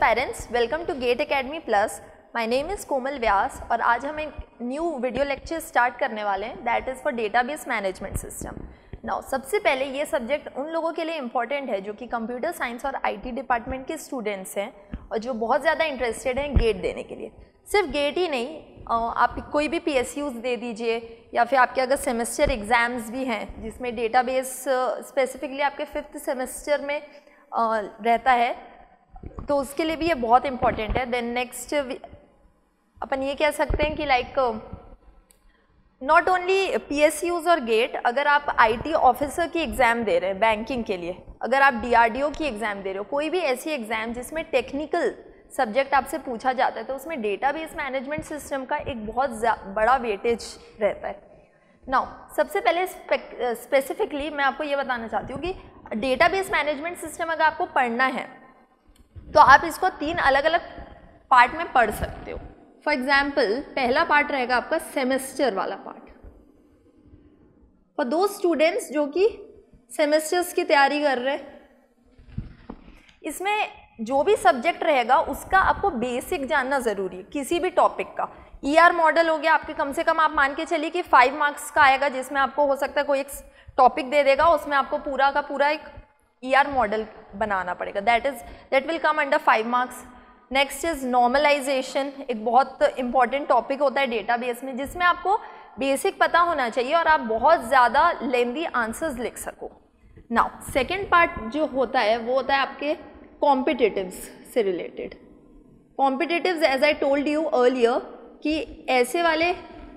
Parents, welcome to GATE academy plus. My name is Komal Vyas और आज हम एक न्यू वीडियो लेक्चर स्टार्ट करने वाले हैं that is for database management system. Now सबसे पहले ये सब्जेक्ट उन लोगों के लिए इम्पॉर्टेंट है जो कि कंप्यूटर साइंस और आईटी डिपार्टमेंट के स्टूडेंट्स हैं और जो बहुत ज़्यादा इंटरेस्टेड हैं गेट देने के लिए। सिर्फ गेट ही नहीं, आप कोई भी PSUs दे दीजिए या फिर आपके अगर सेमेस्टर एग्ज़ाम्स भी हैं जिसमें डेटाबेस स्पेसिफिकली आपके 5th सेमेस्टर में रहता है तो उसके लिए भी ये बहुत इम्पॉर्टेंट है। देन नेक्स्ट अपन ये कह सकते हैं कि लाइक नॉट ओनली PSUs और गेट, अगर आप IT ऑफिसर की एग्ज़ाम दे रहे हैं बैंकिंग के लिए, अगर आप DRDO की एग्ज़ाम दे रहे हो, कोई भी ऐसी एग्ज़ाम जिसमें टेक्निकल सब्जेक्ट आपसे पूछा जाता है तो उसमें डेटाबेस मैनेजमेंट सिस्टम का एक बहुत बड़ा वेटेज रहता है। नाउ सबसे पहले स्पेसिफिकली मैं आपको ये बताना चाहती हूँ कि डेटाबेस मैनेजमेंट सिस्टम अगर आपको पढ़ना है तो आप इसको 3 अलग अलग पार्ट में पढ़ सकते हो। फॉर एग्जाम्पल पहला पार्ट रहेगा आपका सेमेस्टर वाला पार्ट, फॉर दो स्टूडेंट्स जो कि सेमेस्टर्स की तैयारी कर रहे हैं। इसमें जो भी सब्जेक्ट रहेगा उसका आपको बेसिक जानना ज़रूरी है, किसी भी टॉपिक का। ER मॉडल हो गया आपके, कम से कम आप मान के चलिए कि 5 मार्क्स का आएगा जिसमें आपको हो सकता है कोई एक टॉपिक दे देगा, उसमें आपको पूरा का पूरा एक ER मॉडल बनाना पड़ेगा, that will come under 5 marks. Next is normalisation, एक बहुत इंपॉर्टेंट टॉपिक होता है डेटाबेस में जिसमें आपको बेसिक पता होना चाहिए और आप बहुत ज़्यादा लेंदी आंसर्स लिख सको। नाउ सेकेंड पार्ट जो होता है वो होता है आपके कॉम्पिटिटिव्स से रिलेटेड। Competitives as I told you earlier कि ऐसे वाले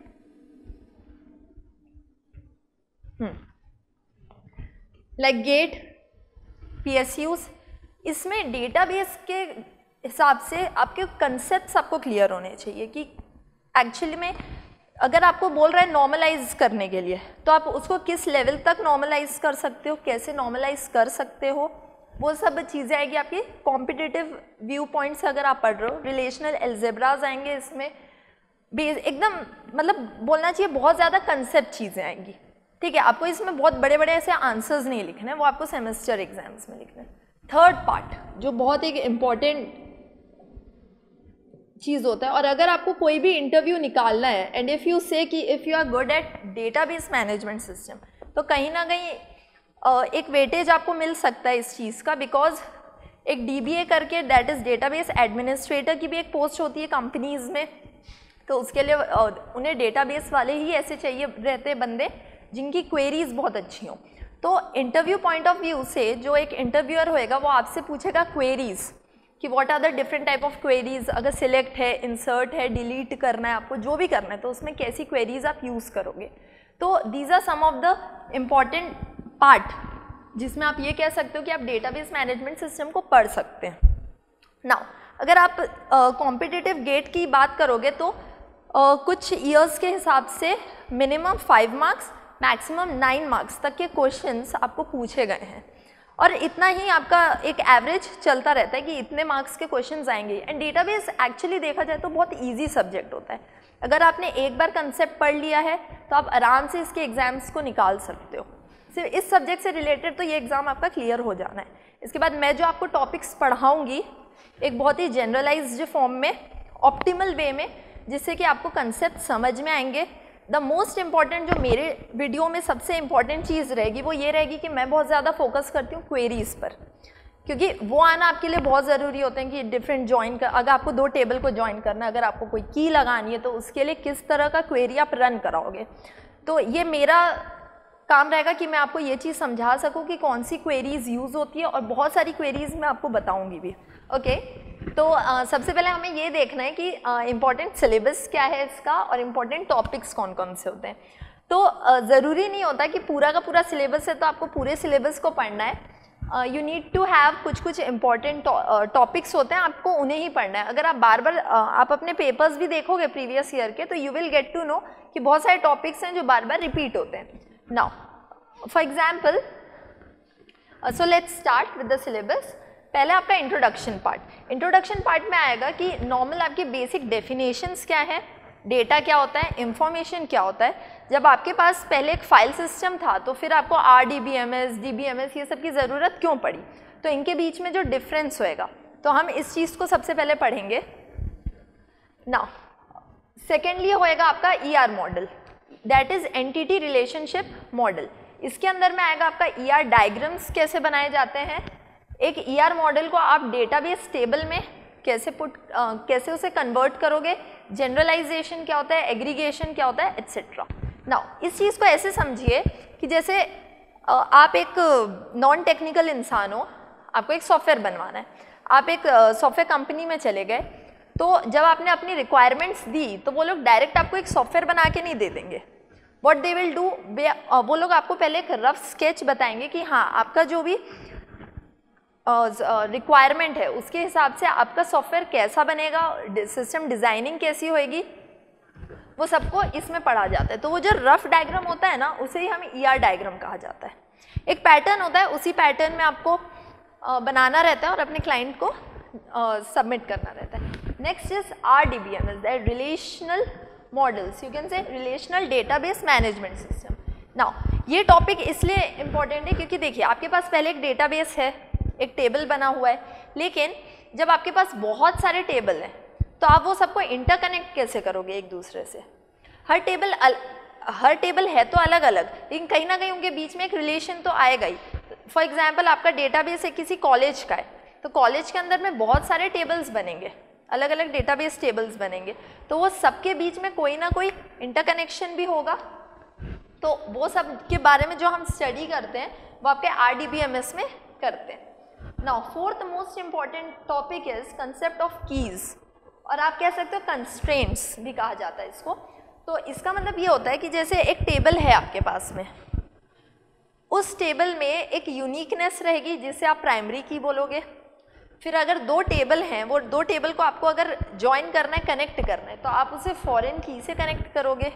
लाइक गेट PSUs, इसमें डेटाबेस के हिसाब से आपके कंसेप्ट्स आपको क्लियर होने चाहिए कि एक्चुअली में अगर आपको बोल रहा है नॉर्मलाइज करने के लिए तो आप उसको किस लेवल तक नॉर्मलाइज कर सकते हो, कैसे नॉर्मलाइज कर सकते हो, वो सब चीज़ें आएगी आपकी कॉम्पिटिटिव व्यू पॉइंट से अगर आप पढ़ रहे हो। रिलेशनल एल्जेब्राज आएंगे इसमें, एकदम मतलब बोलना चाहिए बहुत ज़्यादा कंसेप्ट चीज़ें आएंगी। ठीक है, आपको इसमें बहुत बड़े बड़े ऐसे आंसर्स नहीं लिखने, वो आपको सेमेस्टर एग्जाम्स में लिखने। थर्ड पार्ट जो बहुत एक इम्पॉर्टेंट चीज़ होता है, और अगर आपको कोई भी इंटरव्यू निकालना है एंड इफ़ यू से कि if you are good at database management system तो कहीं ना कहीं एक वेटेज आपको मिल सकता है इस चीज़ का, बिकॉज एक DBA करके दैट इज़ डेटाबेस एडमिनिस्ट्रेटर की भी एक पोस्ट होती है कंपनीज़ में, तो उसके लिए उन्हें डेटाबेस वाले ही ऐसे चाहिए रहते बंदे जिनकी क्वेरीज बहुत अच्छी हों। तो इंटरव्यू पॉइंट ऑफ व्यू से जो एक इंटरव्यूअर होएगा वो आपसे पूछेगा क्वेरीज कि what are the different type of queries, अगर सिलेक्ट है, इंसर्ट है, डिलीट करना है, आपको जो भी करना है तो उसमें कैसी क्वेरीज आप यूज़ करोगे। तो these are some of the important part जिसमें आप ये कह सकते हो कि आप डेटाबेस मैनेजमेंट सिस्टम को पढ़ सकते हैं। नाउ अगर आप कॉम्पिटिटिव गेट की बात करोगे तो कुछ ईयर्स के हिसाब से मिनिमम 5 मार्क्स मैक्सिमम 9 मार्क्स तक के क्वेश्चंस आपको पूछे गए हैं और इतना ही आपका एक एवरेज चलता रहता है कि इतने मार्क्स के क्वेश्चंस आएंगे। एंड डेटाबेस एक्चुअली देखा जाए तो बहुत इजी सब्जेक्ट होता है, अगर आपने एक बार कंसेप्ट पढ़ लिया है तो आप आराम से इसके एग्जाम्स को निकाल सकते हो। सिर्फ इस सब्जेक्ट से रिलेटेड तो ये एग्ज़ाम आपका क्लियर हो जाना है। इसके बाद मैं जो आपको टॉपिक्स पढ़ाऊँगी एक बहुत ही जनरलाइज्ड फॉर्म में, ऑप्टिमल वे में, जिससे कि आपको कंसेप्ट समझ में आएंगे। द मोस्ट इम्पॉर्टेंट जो मेरे वीडियो में सबसे इम्पॉर्टेंट चीज़ रहेगी वो ये रहेगी कि मैं बहुत ज़्यादा फोकस करती हूँ क्वेरीज पर, क्योंकि वो आना आपके लिए बहुत ज़रूरी होते हैं कि डिफरेंट ज्वाइन कर, अगर आपको 2 टेबल को ज्वाइन करना है, अगर आपको कोई की लगानी है तो उसके लिए किस तरह का क्वेरी आप रन कराओगे। तो ये मेरा काम रहेगा कि मैं आपको ये चीज़ समझा सकूँ कि कौन सी क्वेरीज यूज़ होती है और बहुत सारी क्वेरीज मैं आपको बताऊँगी भी। ओके, तो सबसे पहले हमें ये देखना है कि इम्पॉर्टेंट सिलेबस क्या है इसका और इम्पॉर्टेंट टॉपिक्स कौन कौन से होते हैं। तो ज़रूरी नहीं होता कि पूरा का पूरा सिलेबस है तो आपको पूरे सिलेबस को पढ़ना है। यू नीड टू हैव कुछ इम्पॉर्टेंट टॉपिक्स होते हैं, आपको उन्हें ही पढ़ना है। अगर आप बार बार आप अपने पेपर्स भी देखोगे प्रीवियस ईयर के तो you will get to know कि बहुत सारे टॉपिक्स हैं जो बार बार रिपीट होते हैं। Now for example so let's start with the syllabus. पहले आपका इंट्रोडक्शन पार्ट में आएगा कि नॉर्मल आपकी बेसिक डेफिनेशंस क्या है, डेटा क्या होता है, इंफॉर्मेशन क्या होता है। जब आपके पास पहले एक फाइल सिस्टम था तो फिर आपको RDBMS, DBMS ये सब की ज़रूरत क्यों पड़ी, तो इनके बीच में जो डिफरेंस होएगा तो हम इस चीज़ को सबसे पहले पढ़ेंगे। नाउ सेकेंडली होएगा आपका ER model, that is entity relationship model. इसके अंदर में आएगा आपका ER डायग्राम्स कैसे बनाए जाते हैं, एक ER मॉडल को आप डेटाबेस टेबल में कैसे उसे कन्वर्ट करोगे, जनरलाइजेशन क्या होता है, एग्रीगेशन क्या होता है, एट्सेट्रा। नाउ इस चीज़ को ऐसे समझिए कि जैसे आप एक नॉन टेक्निकल इंसान हो, आपको एक सॉफ्टवेयर बनवाना है, आप एक सॉफ्टवेयर कंपनी में चले गए, तो जब आपने अपनी रिक्वायरमेंट्स दी तो वो लोग डायरेक्ट आपको एक सॉफ्टवेयर बना के नहीं दे देंगे। व्हाट दे विल डू, वो लोग आपको पहले एक रफ स्केच बताएंगे कि हाँ आपका जो भी रिक्वायरमेंट है उसके हिसाब से आपका सॉफ्टवेयर कैसा बनेगा, सिस्टम डिज़ाइनिंग कैसी होएगी, वो सबको इसमें पढ़ा जाता है। तो वो जो रफ डायग्राम होता है ना, उसे ही हमें ER डायग्राम कहा जाता है। एक पैटर्न होता है, उसी पैटर्न में आपको बनाना रहता है और अपने क्लाइंट को सबमिट करना रहता है। Next is RDBMS, that relational models, you can say relational database management system. Now ये टॉपिक इसलिए इम्पॉर्टेंट है क्योंकि देखिए आपके पास पहले एक डेटाबेस है, एक टेबल बना हुआ है, लेकिन जब आपके पास बहुत सारे टेबल हैं तो आप वो सबको इंटरकनेक्ट कैसे करोगे एक दूसरे से। हर टेबल है तो अलग अलग, लेकिन कहीं ना कहीं उनके बीच में एक रिलेशन तो आएगा ही। फॉर एग्जाम्पल आपका डेटाबेस है किसी कॉलेज का है, तो कॉलेज के अंदर में बहुत सारे टेबल्स बनेंगे, अलग अलग डेटाबेस टेबल्स बनेंगे, तो वो सबके बीच में कोई ना कोई इंटरकनेक्शन भी होगा। तो वो सब के बारे में जो हम स्टडी करते हैं वो आपके RDBMS में करते हैं। Now fourth most important topic is concept of keys, और आप कह सकते हो कंस्ट्रेंट्स भी कहा जाता है इसको। तो इसका मतलब ये होता है कि जैसे एक टेबल है आपके पास में, उस टेबल में एक यूनिकनेस रहेगी जिसे आप प्राइमरी की बोलोगे। फिर अगर दो टेबल हैं, वो दो टेबल को आपको अगर ज्वाइन करना है, कनेक्ट करना है, तो आप उसे फॉरेन की से कनेक्ट करोगे।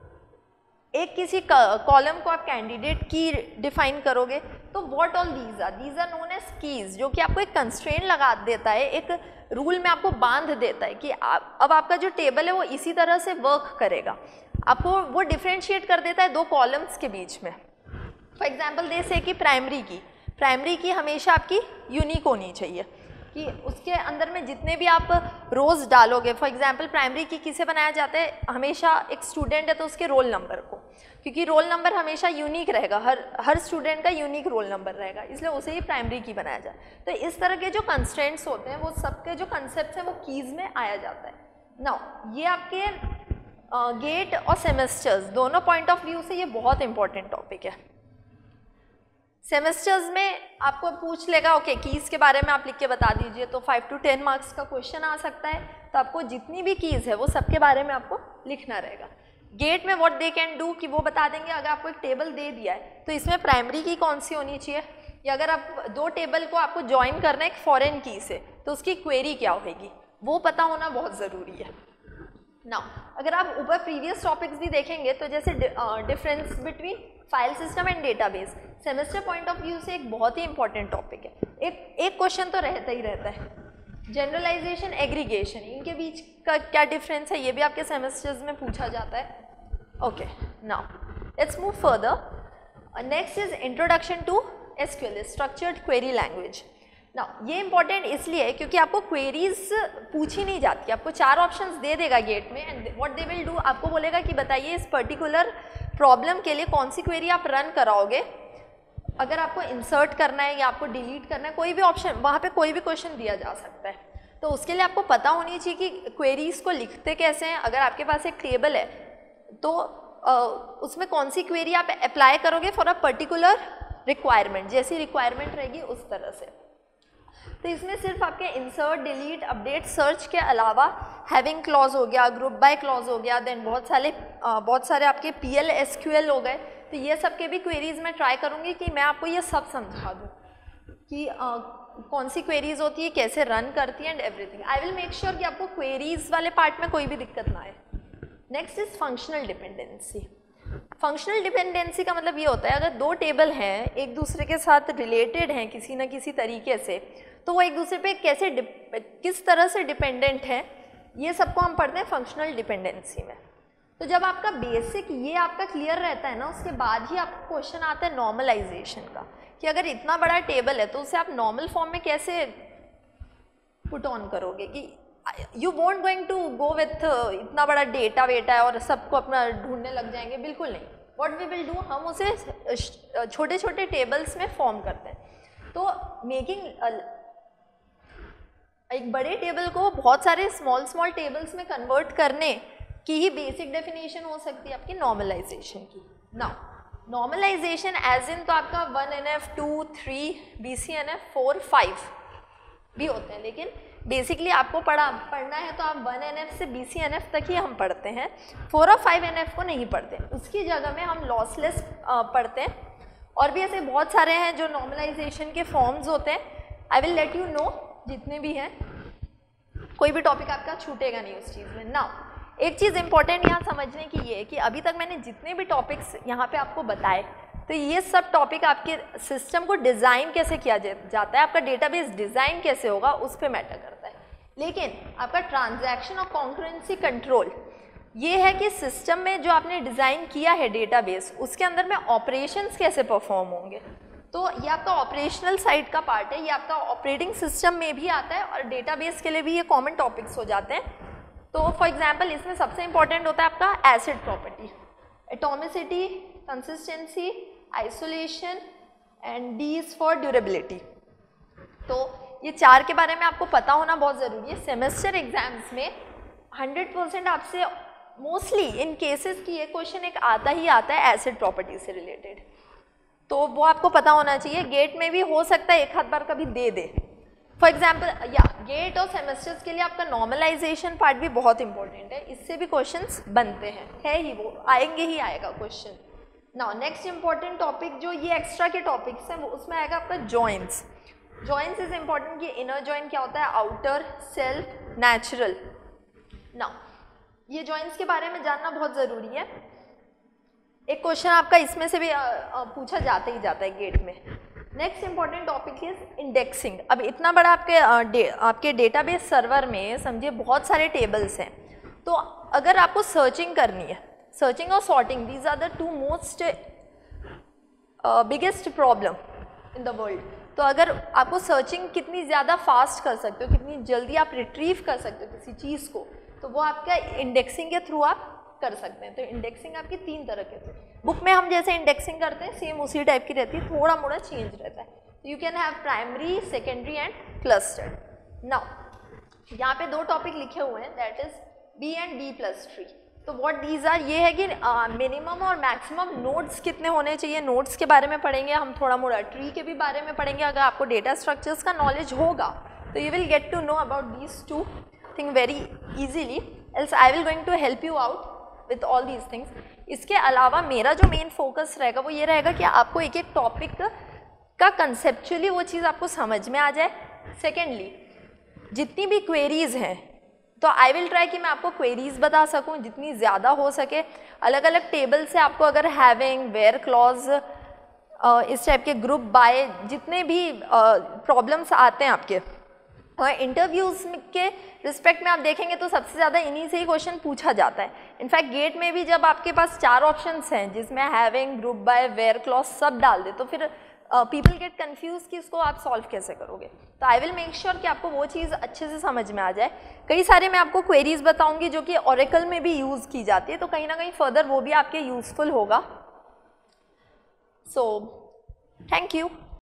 एक किसी कॉलम को आप कैंडिडेट की डिफाइन करोगे। तो what all these are known as keys, जो कि आपको एक कंस्ट्रेंट लगा देता है, एक रूल में आपको बांध देता है कि अब आपका जो टेबल है वो इसी तरह से वर्क करेगा। आपको वो डिफ्रेंशिएट कर देता है दो कॉलम्स के बीच में। फॉर एग्जाम्पल दे से कि प्राइमरी की हमेशा आपकी यूनिक होनी चाहिए, कि उसके अंदर में जितने भी आप रोज़ डालोगे, फॉर एग्जांपल प्राइमरी की किसे बनाया जाता है, हमेशा एक स्टूडेंट है तो उसके रोल नंबर को, क्योंकि रोल नंबर हमेशा यूनिक रहेगा, हर स्टूडेंट का यूनिक रोल नंबर रहेगा, इसलिए उसे ही प्राइमरी की बनाया जाए। तो इस तरह के जो कंस्ट्रेंट्स होते हैं वो सबके जो कंसेप्ट हैं वो कीज़ में आया जाता है। नाउ ये आपके गेट और सेमेस्टर्स दोनों पॉइंट ऑफ व्यू से ये बहुत इंपॉर्टेंट टॉपिक है। सेमेस्टर्स में आपको पूछ लेगा ओके कीज़ के बारे में आप लिख के बता दीजिए, तो 5 to 10 मार्क्स का क्वेश्चन आ सकता है। तो आपको जितनी भी कीज़ है वो सबके बारे में आपको लिखना रहेगा। गेट में व्हाट दे कैन डू, कि वो बता देंगे अगर आपको एक टेबल दे दिया है तो इसमें प्राइमरी की कौन सी होनी चाहिए, या अगर आप दो टेबल को आपको ज्वाइन करना है एक फॉरेन की से तो उसकी क्वेरी क्या होगी, वो पता होना बहुत ज़रूरी है। नाउ अगर आप ऊपर प्रीवियस टॉपिक्स भी देखेंगे तो जैसे difference between file system and database, semester point of view से एक बहुत ही इंपॉर्टेंट टॉपिक है। एक क्वेश्चन तो रहता ही रहता है, जनरलाइजेशन एग्रीगेशन, इनके बीच का क्या डिफरेंस है, ये भी आपके सेमेस्टर्स में पूछा जाता है। Okay now let's move further. Next is introduction to SQL, structured query language. Now ये इंपॉर्टेंट इसलिए है क्योंकि आपको क्वेरीज पूछी नहीं जाती, आपको 4 ऑप्शंस दे देगा गेट में, and what they will do, आपको बोलेगा कि बताइए इस पर्टिकुलर प्रॉब्लम के लिए कौन सी क्वेरी आप रन कराओगे। अगर आपको इंसर्ट करना है या आपको डिलीट करना है, कोई भी ऑप्शन, वहाँ पे कोई भी क्वेश्चन दिया जा सकता है, तो उसके लिए आपको पता होनी चाहिए कि क्वेरीज को लिखते कैसे हैं। अगर आपके पास एक टेबल है तो उसमें कौन सी क्वेरी आप अप्लाई करोगे फॉर अ पर्टिकुलर रिक्वायरमेंट, जैसी रिक्वायरमेंट रहेगी उस तरह से। तो इसमें सिर्फ आपके इंसर्ट, डिलीट, अपडेट, सर्च के अलावा हैविंग क्लॉज हो गया, ग्रुप बाय क्लॉज हो गया, देन बहुत सारे आपके PL SQL हो गए। तो ये सब के भी क्वेरीज मैं ट्राई करूँगी कि मैं आपको ये सब समझा दूँ कि कौन सी क्वेरीज होती है, कैसे रन करती है and everything. I will make sure कि आपको क्वेरीज वाले पार्ट में कोई भी दिक्कत ना आए। Next is functional dependency. Functional dependency का मतलब ये होता है अगर दो टेबल हैं एक दूसरे के साथ रिलेटेड हैं किसी न किसी तरीके से, तो वो एक दूसरे पे कैसे किस तरह से डिपेंडेंट है, ये सबको हम पढ़ते हैं फंक्शनल डिपेंडेंसी में। तो जब आपका बेसिक ये आपका क्लियर रहता है ना, उसके बाद ही आपका क्वेश्चन आता है नॉर्मलाइजेशन का, कि अगर इतना बड़ा टेबल है तो उसे आप नॉर्मल फॉर्म में कैसे पुट ऑन करोगे कि you won't going to go with इतना बड़ा डेटा वेटा है और सबको अपना ढूंढने लग जाएंगे, बिल्कुल नहीं। व्हाट वी विल डू, हम उसे छोटे छोटे टेबल्स में फॉर्म करते हैं। तो मेकिंग एक बड़े टेबल को बहुत सारे स्मॉल स्मॉल टेबल्स में कन्वर्ट करने की ही बेसिक डेफिनेशन हो सकती है आपकी नॉर्मलाइजेशन की। नाउ नॉर्मलाइजेशन एज इन तो आपका 1NF 2 3 BCNF 4 5 भी होते हैं, लेकिन बेसिकली आपको पढ़ना है तो आप 1NF से BCNF तक ही हम पढ़ते हैं, 4 और 5NF को नहीं पढ़ते। उसकी जगह में हम लॉसलेस पढ़ते हैं। और भी ऐसे बहुत सारे हैं जो नॉर्मलाइजेशन के फॉर्म्स होते हैं। I will let you know जितने भी हैं, कोई भी टॉपिक आपका छूटेगा नहीं उस चीज़ में। नाउ एक चीज़ इंपॉर्टेंट यहाँ समझने की ये है कि अभी तक मैंने जितने भी टॉपिक्स यहाँ पे आपको बताए, तो ये सब टॉपिक आपके सिस्टम को डिज़ाइन कैसे किया जाता है, आपका डेटाबेस डिज़ाइन कैसे होगा, उस पर मैटर करता है। लेकिन आपका ट्रांजैक्शन और कॉन्करेंसी कंट्रोल ये है कि सिस्टम में जो आपने डिज़ाइन किया है डेटाबेस, उसके अंदर में ऑपरेशंस कैसे परफॉर्म होंगे। तो ये आपका ऑपरेशनल साइड का पार्ट है, ये आपका ऑपरेटिंग सिस्टम में भी आता है और डेटाबेस के लिए भी ये कॉमन टॉपिक्स हो जाते हैं। तो फॉर एग्जांपल इसमें सबसे इंपॉर्टेंट होता है आपका ACID property, atomicity, consistency, isolation and D is for durability. तो ये 4 के बारे में आपको पता होना बहुत ज़रूरी है। सेमेस्टर एग्जाम्स में 100% आपसे मोस्टली इन केसेस की ये क्वेश्चन एक आता ही आता है एसिड प्रॉपर्टी से रिलेटेड, तो वो आपको पता होना चाहिए। गेट में भी हो सकता है एक आध बार कभी दे दे। फॉर एग्जाम्पल या गेट और सेमेस्टर्स के लिए आपका नॉर्मलाइजेशन पार्ट भी बहुत इंपॉर्टेंट है, इससे भी क्वेश्चंस बनते हैं, है ही, वो आएंगे ही आएगा question. Now next important topic जो ये एक्स्ट्रा के टॉपिक्स हैं वो उसमें आएगा आपका जॉइंट्स। जॉइंट्स इज इंपॉर्टेंट कि इनर जॉइंट क्या होता है, आउटर, सेल्फ, नेचुरल। नाउ ये जॉइंट्स के बारे में जानना बहुत ज़रूरी है। एक क्वेश्चन आपका इसमें से भी पूछा जाता ही जाता है गेट में। Next important topic is indexing. अब इतना बड़ा आपके डेटाबेस सर्वर में समझिए बहुत सारे टेबल्स हैं, तो अगर आपको सर्चिंग करनी है, सर्चिंग और sorting, these are the 2 most biggest problem in the world. तो अगर आपको सर्चिंग कितनी ज़्यादा फास्ट कर सकते हो, कितनी जल्दी आप रिट्रीव कर सकते हो किसी चीज़ को, तो वो आपका इंडेक्सिंग के थ्रू आप कर सकते हैं। तो इंडेक्सिंग आपकी 3 तरह के थे। बुक में हम जैसे इंडेक्सिंग करते हैं सेम उसी टाइप की रहती है, थोड़ा मोड़ा चेंज रहता है। You can have primary, secondary and clustered. Now यहाँ पे 2 टॉपिक लिखे हुए हैं, that is B and B plus tree. तो व्हाट दीज आर, ये है कि मिनिमम और मैक्सिमम नोड्स कितने होने चाहिए, नोड्स के बारे में पढ़ेंगे हम, थोड़ा मोड़ा ट्री के भी बारे में पढ़ेंगे। अगर आपको डेटा स्ट्रक्चर्स का नॉलेज होगा तो you will get to know about these 2 thing very easily, else I will going to help you out with all these things. इसके अलावा मेरा जो मेन फोकस रहेगा वो ये रहेगा कि आपको एक एक टॉपिक का कंसेप्चुअली वो चीज़ आपको समझ में आ जाए। सेकेंडली जितनी भी क्वेरीज हैं तो आई विल ट्राई कि मैं आपको क्वेरीज बता सकूं जितनी ज़्यादा हो सके। अलग अलग टेबल से आपको अगर हैविंग, वेयर क्लॉज, इस टाइप के ग्रुप बाय, जितने भी प्रॉब्लम्स आते हैं आपके और इंटरव्यूज़ के रिस्पेक्ट में आप देखेंगे तो सबसे ज़्यादा इन्हीं से ही क्वेश्चन पूछा जाता है। इनफैक्ट गेट में भी जब आपके पास 4 ऑप्शंस हैं जिसमें having, group by, where clause सब डाल दे तो फिर पीपल गेट कन्फ्यूज कि इसको आप सॉल्व कैसे करोगे। तो आई विल मेक श्योर कि आपको वो चीज़ अच्छे से समझ में आ जाए। कई सारे मैं आपको क्वेरीज बताऊंगी जो कि ओरेकल में भी यूज़ की जाती है, तो कहीं ना कहीं फर्दर वो भी आपके यूज़फुल होगा। So thank you.